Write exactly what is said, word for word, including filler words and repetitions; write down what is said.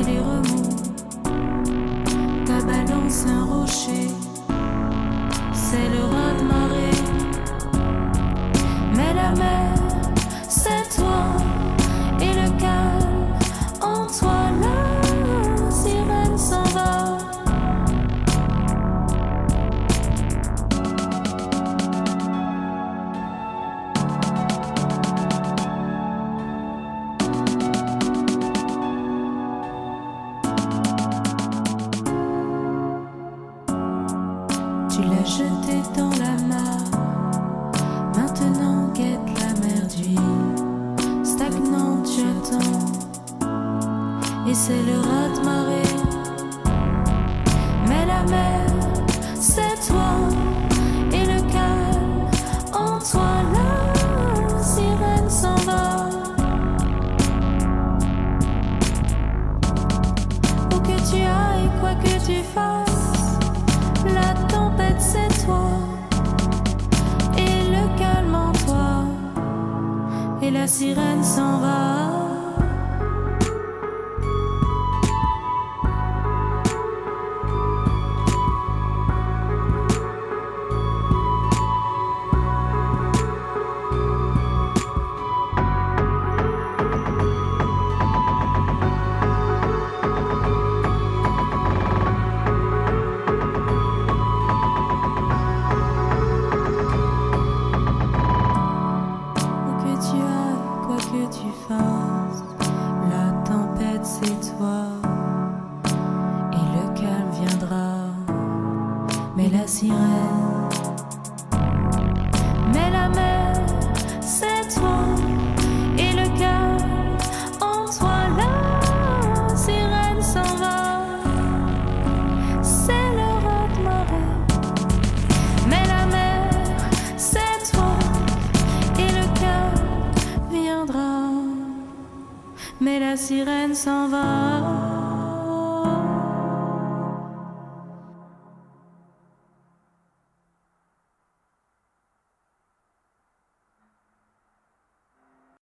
qui les remue. Ta balance un rocher, c'est le raz de marée. Mais la mer, c'est toi, et le calme en toi. La sirène s'en va. Tu l'as jeté dans la mare, maintenant guette la mer d'huile. Stagnante, tu attends, et c'est le raz de marée. Mais la mer, c'est toi, et le calme en toi. La sirène s'en va. Où que tu ailles, quoi que tu fasses, la tempête c'est toi, et le calme en toi, et la sirène s'en va. La tempête c'est toi, et le calme viendra. Mais la sirène, mais la mer, c'est toi, et le calme en toi. La sirène s'en va, c'est le raz de marée. Mais la mer, c'est toi, et le calme viendra. Mais la sirène s'en va.